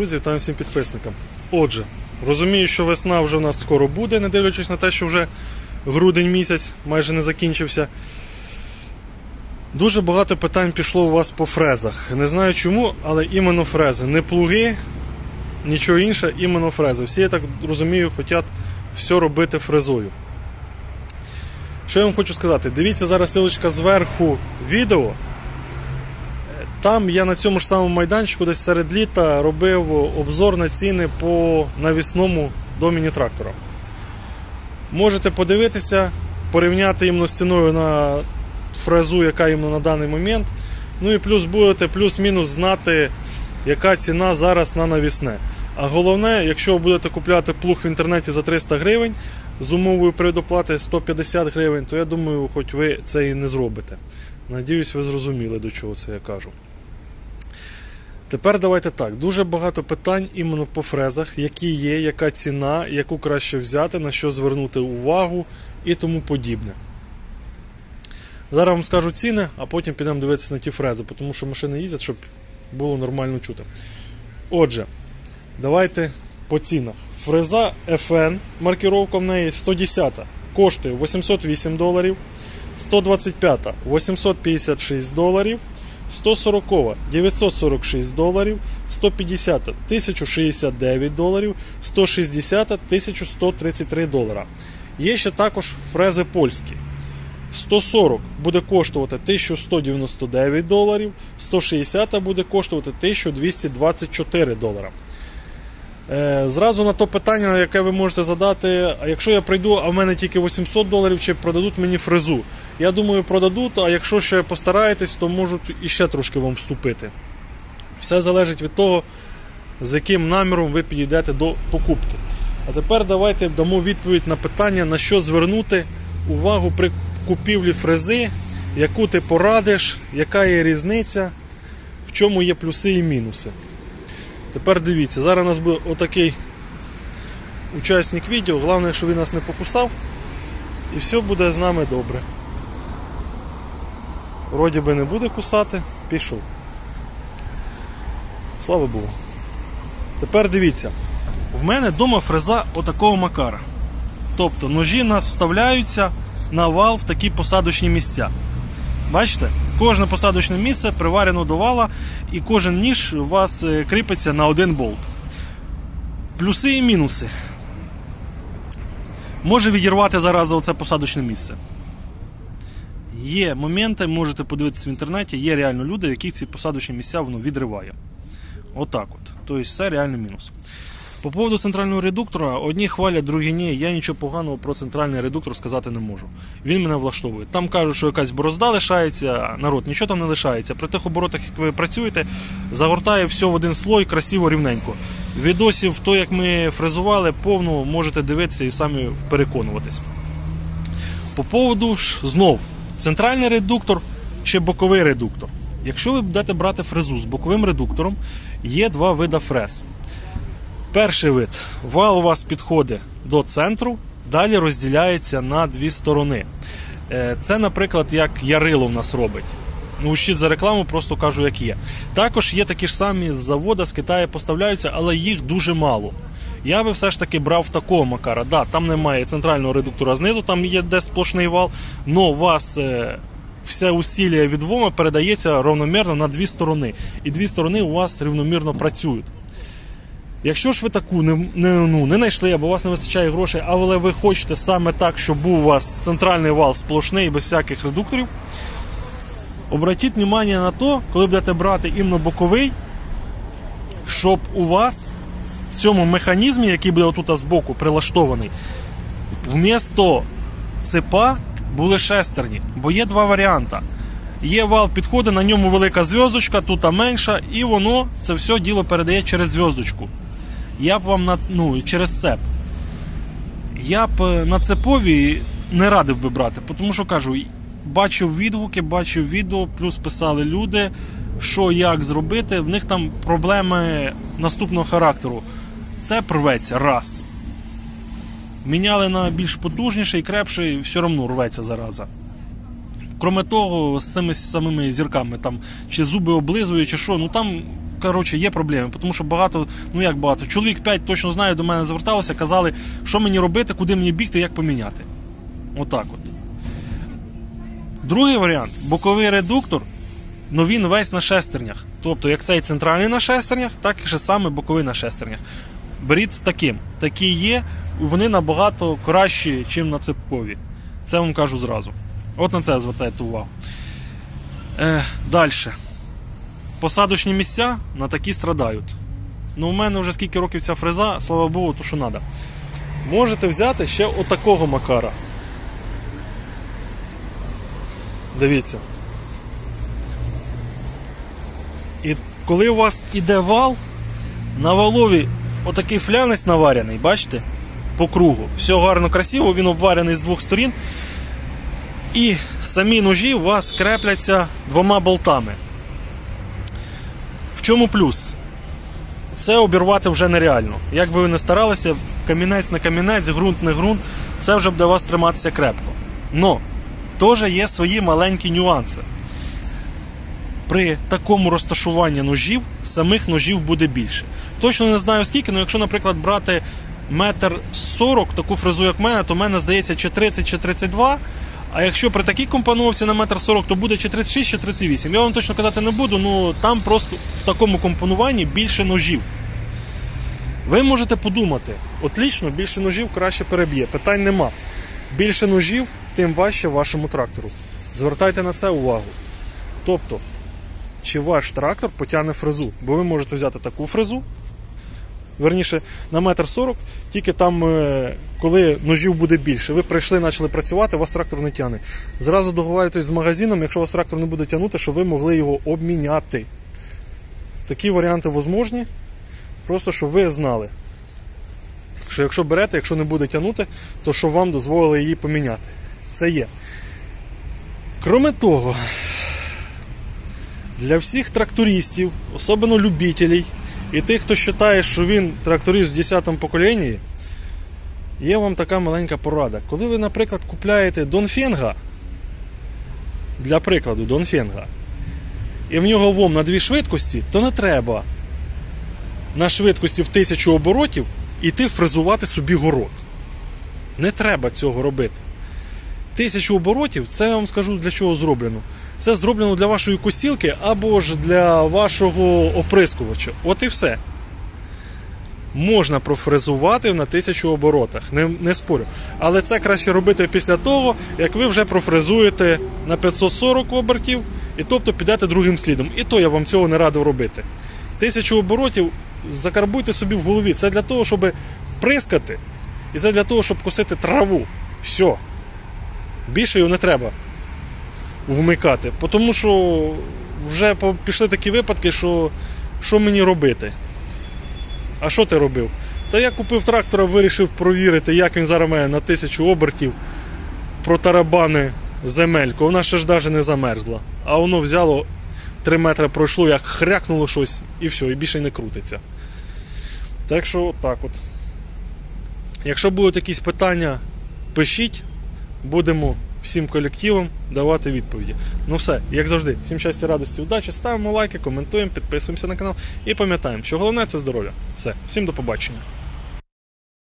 Друзі, вітаю всім підписникам. Отже, розумію, що весна вже у нас скоро буде, не дивлячись на те, що вже грудень місяць майже не закінчився. Дуже багато питань пішло у вас по фрезах. Не знаю чому, але іменно фрези. Не плуги, нічого інше, іменно фрези. Всі, я так розумію, хочуть все робити фрезою. Що я вам хочу сказати? Дивіться зараз ссылочка зверху відео. Там я на цьому ж самому майданчику десь серед літа робив обзор на ціни по навісному до міні-трактора. Можете подивитися, порівняти іменно з ціною на фрезу, яка іменно на даний момент. Ну і плюс будете плюс-мінус знати, яка ціна зараз на навісне. А головне, якщо ви будете купляти плуг в інтернеті за 300 гривень з умовою предоплати 150 гривень, то я думаю, хоч ви це і не зробите. Надіюсь, ви зрозуміли, до чого це я кажу. Тепер давайте так. Дуже багато питань іменно по фрезах, які є, яка ціна, яку краще взяти, на що звернути увагу і тому подібне. Зараз вам скажу ціни, а потім підемо дивитися на ті фрези, тому що машини їздять, щоб було нормально чути. Отже, давайте по цінах. Фреза FN, маркировка в неї 110, коштує $808, 125 $856, 140 $946, 150 $1069, 160 $1133. Є ще також фрези польські. 140 буде коштувати $1199, 160 буде коштувати $1224. Зразу на то питання, яке ви можете задати, а якщо я прийду, а в мене тільки $800, чи продадуть мені фрезу? Я думаю, продадуть, а якщо ще постараєтесь, то можуть іще трошки вам вступити. Все залежить від того, з яким наміром ви підійдете до покупки. А тепер давайте дамо відповідь на питання, на що звернути увагу при купівлі фрези, яку ти порадиш, яка є різниця, в чому є плюси і мінуси. Тепер дивіться, зараз у нас буде отакий учасник відео, головне, щоб він нас не покусав, і все буде з нами добре. Вроді би не буде кусати, пішов. Слава Богу. Тепер дивіться, в мене вдома фреза отакого макара. Тобто ножі у нас вставляються на вал в такі посадочні місця. Бачите? Кожне посадочне місце приварено до вала, і кожен ніж у вас кріпиться на один болт. Плюси і мінуси. Може відірвати зараза оце посадочне місце. Є моменти, можете подивитися в інтернеті, є реально люди, яких ці посадочні місця воно відриває. Отак от. Тобто все реально мінус. По поводу центрального редуктора, одні хвалять, другі ні, я нічого поганого про центральний редуктор сказати не можу. Він мене влаштовує. Там кажуть, що якась борозда лишається, народ, нічого там не лишається. При тих оборотах, як ви працюєте, загортає все в один слой, красиво, рівненько. Відосів, то як ми фрезували, повну можете дивитися і самі переконуватись. По поводу ж, знов, центральний редуктор чи боковий редуктор. Якщо ви будете брати фрезу з боковим редуктором, є два види фрез. Перший вид. Вал у вас підходить до центру, далі розділяється на дві сторони. Це, наприклад, як Ярило в нас робить. Ну, щит за рекламу, просто кажу, як є. Також є такі ж самі з заводу, з Китаю поставляються, але їх дуже мало. Я би все ж таки брав такого макара. Да, там немає центрального редуктора знизу, там є де сплошний вал, але у вас все усилля від вома передається рівномірно на дві сторони. І дві сторони у вас рівномірно працюють. Якщо ж ви таку не знайшли, або у вас не вистачає грошей, але ви хочете саме так, щоб був у вас центральний вал сплошний, без всяких редукторів, обратіть увагу на те, коли будете брати іменно боковий, щоб у вас в цьому механізмі, який буде отут збоку прилаштований, вмісто цепа були шестерні. Бо є два варіанти. Є вал підходить, на ньому велика зв'язочка, тут менша, і воно це все діло передає через зв'язочку. Я б вам через цеп. Я б на цепові не радив би брати, тому що, кажу, бачив відгуки, бачив відео, плюс писали люди, що як зробити, в них там проблеми наступного характеру. Цеп рветься раз. Міняли на більш потужніший, крепший, все одно рветься зараза. Кроме того, з цими самими зірками, там, чи зуби облизує, чи що, ну там коротше, є проблеми, тому що багато, ну як багато, чоловік 5 точно знаю, до мене зверталося, казали, що мені робити, куди мені бігти, як поміняти. Отак от. Другий варіант, боковий редуктор, но він весь на шестернях. Тобто, як цей центральний на шестернях, так і ще саме боковий на шестернях. Беріть з таким. Такі є, вони набагато кращі, ніж на цепкові. Це вам кажу зразу. От на це звертайте увагу. Далі. Посадочні місця на такі страдають. Ну, у мене вже скільки років ця фреза, слава Богу, то що треба. Можете взяти ще отакого макара. Дивіться. І коли у вас іде вал, на валові отакий флянець наварений, бачите? По кругу. Все гарно, красиво, він обварений з двох сторін. І самі ножі у вас крепляться двома болтами. В чому плюс? Це обірвати вже нереально. Як би ви не старалися, камінець на камінець, ґрунт не ґрунт, це вже буде у вас триматися крепко. Но, теж є свої маленькі нюанси. При такому розташуванні ножів, самих ножів буде більше. Точно не знаю скільки, але якщо, наприклад, брати 1,40 м, таку фрезу, як в мене, то в мене, здається, чи 30, чи 32. А якщо при такій компоновці на 1,40 м, то буде чи 36, чи 38. Я вам точно казати не буду, але там просто в такому компонуванні більше ножів. Ви можете подумати, отлично, більше ножів краще переб'є. Питань нема. Більше ножів, тим важче вашому трактору. Звертайте на це увагу. Тобто, чи ваш трактор потягне фрезу. Бо ви можете взяти таку фрезу, верніше, на 1,40 м, тільки там, коли ножів буде більше. Ви прийшли, почали працювати, вас трактор не тягне. Зразу договарюйтесь з магазином, якщо вас трактор не буде тягнути, щоб ви могли його обміняти. Такі варіанти можливі, просто щоб ви знали, що якщо берете, якщо не буде тягнути, то щоб вам дозволили її поміняти. Це є. Кроме того, для всіх трактористів, особливо любителів, і тих, хто вважає, що він тракторист в 10-му поколінні, є вам така маленька порада. Коли ви, наприклад, купляєте Донфенга, для прикладу, Донфенга, і в нього ВОМ на 2 швидкості, то не треба на швидкості в 1000 оборотів іти фрезувати собі город. Не треба цього робити. 1000 оборотів, це я вам скажу, для чого зроблено. Це зроблено для вашої косілки або ж для вашого оприскувача. От і все. Можна профрезувати на 1000 оборотах, не спорю. Але це краще робити після того, як ви вже профрезуєте на 540 обертів, і тобто підете другим слідом. І то я вам цього не радив робити. 1000 оборотів закарбуйте собі в голові. Це для того, щоб прискати, і це для того, щоб косити траву. Все. Більше його не треба вмикати. Тому що вже пішли такі випадки, що мені робити. А що ти робив? Та я купив трактора, вирішив провірити, як він зараз має на 1000 обертів протарабани земельку. Вона ще ж навіть не замерзла. А воно взяло, 3 метри пройшло, як хрякнуло щось, і все, і більше не крутиться. Так що, так от. Якщо будуть якісь питання, пишіть, будемо всім колективом давати відповіді. Ну все, як завжди, всім щастя, радості, удачі, ставимо лайки, коментуємо, підписуємося на канал і пам'ятаємо, що головне – це здоров'я. Все, всім до побачення.